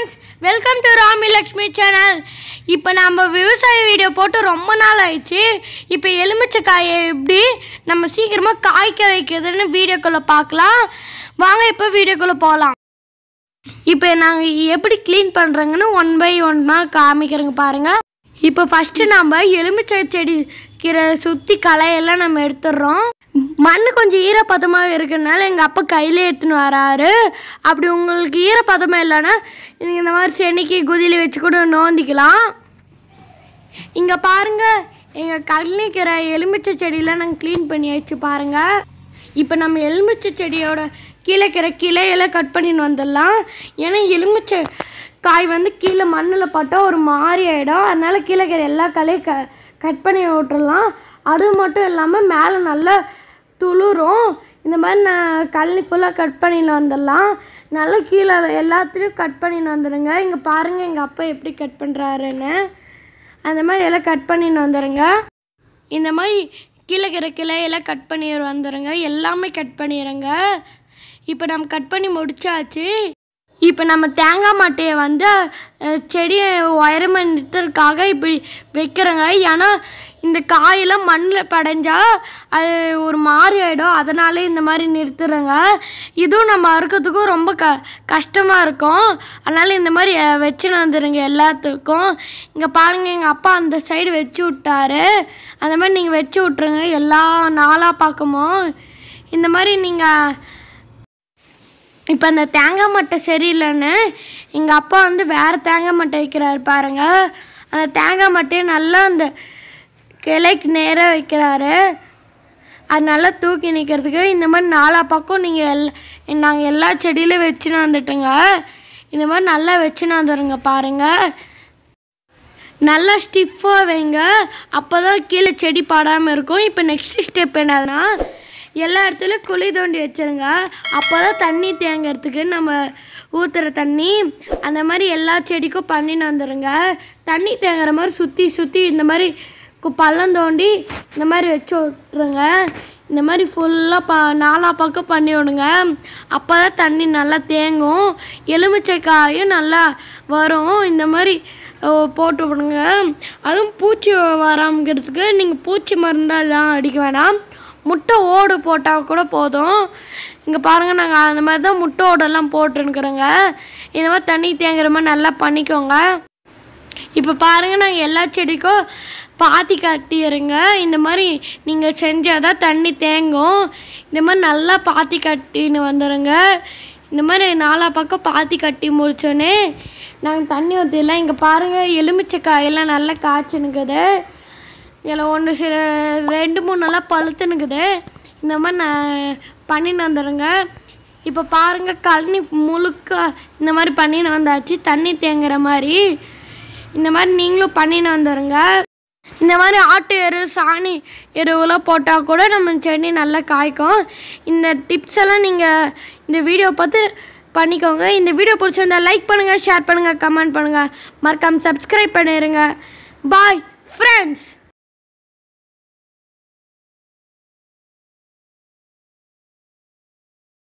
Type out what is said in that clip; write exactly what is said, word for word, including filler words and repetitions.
friends, welcome to Rami Lakshmi channel. இப்போ நம்ம விவசாய வீடியோ போட்டு ரொம்ப நாள் ஆயிடுச்சு. இப்போ எலுமிச்சை காயை எப்படி நம்ம சீக்கிரமா காய்க்க வைக்கிறதுன்னு வீடியோக்குள்ள பார்க்கலாம். வாங்க இப்போ வீடியோக்குள்ள போகலாம். இப்போ நாங்க எப்படி க்ளீன் பண்றோங்கன்னு ஒன் பை ஒன்னா காமிக்கிறேங்க பாருங்க. இப்போ ஃபர்ஸ்ட் நம்ம எலுமிச்சை செடி கீரை சுத்தி களையெல்லாம் நம்ம எடுத்துடுறோம். மண் கொஞ்சம் ஈரப்பதமாக இருக்கிறதுனால எங்கள் அப்பா கையிலே எடுத்துன்னு வராரு. அப்படி உங்களுக்கு ஈரப்பதமாக இல்லைன்னா நீங்கள் இந்த மாதிரி சென்னைக்கு குதியில் வச்சு கூட நோந்திக்கலாம். இங்கே பாருங்கள், எங்கள் கழனிக்கிற எலுமிச்சை செடியெல்லாம் நாங்கள் க்ளீன் பண்ணி வச்சு பாருங்கள். இப்போ நம்ம எலுமிச்சை செடியோட கீழே கிற கிளையெல்லாம் கட் பண்ணின்னு வந்துடலாம். ஏன்னா எலுமிச்சை காய் வந்து கீழே மண்ணில் பட்டால் ஒரு மாதிரி ஆகிடும். அதனால் கீழே கிற எல்லா களையும் க கட் பண்ணி விட்டுறலாம். அது மட்டும் இல்லாமல் மேலே நல்லா துளுரும். இந்த மாதிரி நான் கழனி ஃபுல்லாக கட் பண்ணின்னு வந்துடலாம். நல்லா கீழே எல்லாத்துலேயும் கட் பண்ணின்னு வந்துடுங்க. இங்கே பாருங்கள் எங்கள் அப்பா எப்படி கட் பண்ணுறாருன்னு. அந்த மாதிரி எல்லாம் கட் பண்ணின்னு வந்துடுங்க. இந்த மாதிரி கீழே கிற கிளையெல்லாம் கட் பண்ணி வந்துடுங்க. எல்லாமே கட் பண்ணிடுங்க. இப்போ நம்ம கட் பண்ணி முடிச்சாச்சு. இப்போ நம்ம தேங்காய் மட்டையை வந்து செடியை உயரமாக நிறுத்துறதுக்காக இப்படி வைக்கிறோங்க. ஏன்னா இந்த காயெல்லாம் மண்ணில் படைஞ்சால் அது ஒரு மாதிரி ஆகிடும். அதனாலே இந்த மாதிரி நிறுத்துறோங்க. இதுவும் நம்ம அறுக்கிறதுக்கும் ரொம்ப க கஷ்டமாக இருக்கும். அதனால் இந்த மாதிரி வச்சுன்னு வந்துடுங்க எல்லாத்துக்கும். இங்கே பாருங்கள், எங்கள் அப்பா அந்த சைடு வச்சு விட்டாரு. அந்த மாதிரி நீங்கள் வச்சு விட்ருங்க எல்லா நாலா பக்கமும். இந்த மாதிரி நீங்கள் இப்போ அந்த தேங்காய் மட்டை சரியில்லைன்னு எங்கள் அப்பா வந்து வேறு தேங்காய் மட்டை வைக்கிறாரு பாருங்கள். அந்த தேங்காய் மட்டையை நல்லா அந்த கிளைக்கு நேராக வைக்கிறாரு. அது நல்லா தூக்கி நிற்கிறதுக்கு. இந்த மாதிரி நாலா பக்கம் நீங்கள் எல் நாங்கள் எல்லா செடியிலும் வச்சுன்னு வந்துட்டுங்க. இந்த மாதிரி நல்லா வச்சுன்னு வந்துடுங்க பாருங்கள். நல்லா ஸ்டிஃபாக வைங்க, அப்போ தான் கீழே செடி பாடாமல் இருக்கும். இப்போ நெக்ஸ்ட் ஸ்டெப் என்னதுன்னா, எல்லா இடத்துலையும் குழி தோண்டி வச்சுருங்க. அப்போ தான் தண்ணி தேங்கிறதுக்கு நம்ம ஊற்றுற தண்ணி அந்த மாதிரி எல்லா செடிக்கும் பண்ணின்னு வந்துடுங்க. தண்ணி தேங்குற மாதிரி சுற்றி சுற்றி இந்த மாதிரி பள்ளம் தோண்டி இந்த மாதிரி வச்சு விட்ருங்க. இந்த மாதிரி ஃபுல்லாக ப நாலா பக்கம் பண்ணி விடுங்க. அப்போ தான் தண்ணி நல்லா தேங்கும், எலுமிச்சை காயும் நல்லா வரும். இந்த மாதிரி போட்டு விடுங்க. அதுவும் பூச்சி வராமங்கிறதுக்கு நீங்கள் பூச்சி மருந்தெல்லாம் அடிக்க வேணாம், முட்டை ஓடு போட்டால் கூட போதும். இங்கே பாருங்கள், நாங்கள் அந்த மாதிரி தான் முட்டை ஓடெல்லாம் போட்டுருக்குறோங்க. இந்த மாதிரி தண்ணி தேங்குற மாதிரி நல்லா பண்ணிக்கோங்க. இப்போ பாருங்கள், நாங்கள் எல்லா செடிக்கும் பாத்தி கட்டிடுங்க. இந்த மாதிரி நீங்கள் செஞ்சால் தான் தண்ணி தேங்கும். இந்த மாதிரி நல்லா பாத்தி கட்டின்னு வந்துடுங்க. இந்த மாதிரி நாலா பக்கம் பாத்தி கட்டி முடிச்சோன்னே நாங்கள் தண்ணி ஊற்றிடலாம். இங்கே பாருங்கள், எலுமிச்சை காயெல்லாம் நல்லா காய்ச்சினுக்குது. இதில் ஒன்று சில ரெண்டு மூணு நல்லா பழுத்துனுக்குது. இந்த மாதிரி நான் பண்ணின்னு வந்துடுங்க. இப்போ பாருங்கள், கழனி முழுக்க இந்த மாதிரி பண்ணின்னு வந்தாச்சு, தண்ணி தேங்குற மாதிரி. இந்த மாதிரி நீங்களும் பண்ணின்னு வந்துடுங்க. இந்த மாதிரி ஆட்டு எரு சாணி எருவெல்லாம் போட்டால் கூட நம்ம செடி நல்லா காய்க்கும். இந்த டிப்ஸ் எல்லாம் நீங்கள் இந்த வீடியோ பார்த்து பண்ணிக்கோங்க. இந்த வீடியோ பிடிச்சிருந்தா லைக் பண்ணுங்கள், ஷேர் பண்ணுங்கள், கமெண்ட் பண்ணுங்கள், மறக்காமல் சப்ஸ்கிரைப் பண்ணிடுங்க. Bye friends.